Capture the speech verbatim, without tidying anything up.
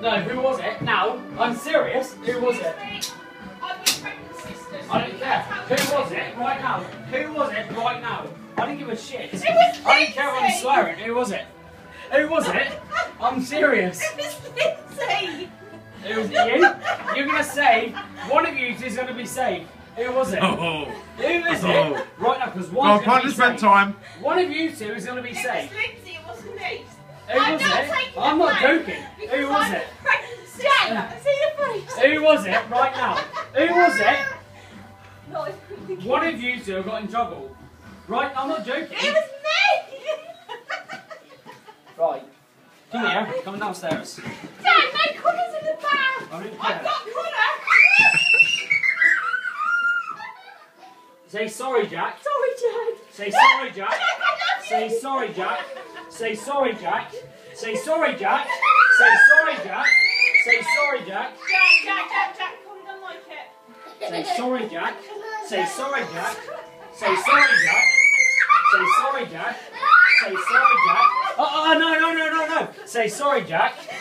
No, who was it? Now, I'm serious. Who was it? I'm your pregnant sister. I don't care. Who was it? Right now. Who was it? Right now. I don't give a shit. It was I don't care if I'm Linzi. swearing. Who was it? Who was it? I'm serious. It was Linzi. It was you. You're gonna save. One of you two is gonna be saved. Who was it? Oh. Who is Oh. it? Right now, because Go one's on, gonna be punishment saved. time. One of you two is gonna be It was saved. Linzi, it wasn't me. Who I'm was not it? taking I'm the not blame joking. Who because was I'm it? your pregnant sister. Yeah. See your face. Who was it? Right now. Who was it? No, it's pretty cute. One of you two got in trouble. Right? I'm not joking. It was me. Right. Come here. Come downstairs. Dad, no colours in the bag. I don't I've care. got colour. Say sorry, Jack. Sorry, Dad. Say sorry, Jack. Jack, I love you. Say sorry, Jack. Say sorry, Jack. Say sorry, Jack. Say sorry, Jack. Say sorry, Jack. Jack, Jack, Jack, Jack, come don't like it. Say sorry, Jack. Say sorry, Jack. Say sorry, Jack. Say sorry, Jack. Say sorry, Jack. Oh, oh, no, no, no, no, no. Say sorry, Jack.